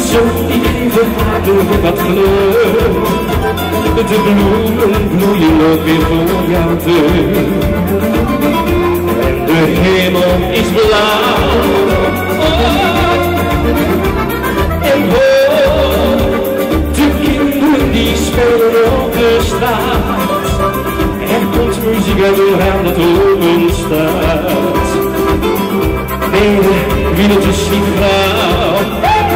Zo even aardig wat kleur. De bloemen bloeien ook weer voor jou terug. En de hemel is blauw. En hoor, de kinderen die spelen op de straat. Er komt muziek uit de raam dat open staat. Nee, wie dat is niet vrouw.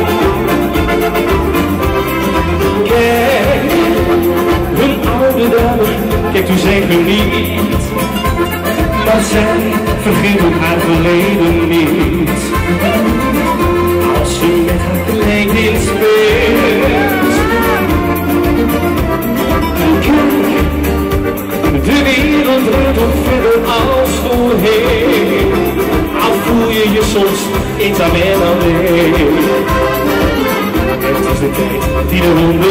Kijk, hun oude dame, kijk toen zij geniet. Maar zij vergeet ook haar verleden niet. Als ze met haar kleding speelt. Kijk, de wereld draait ook verder als voorheen. Al voel je je soms eenzaam en alleen. Het is de tijd die de honden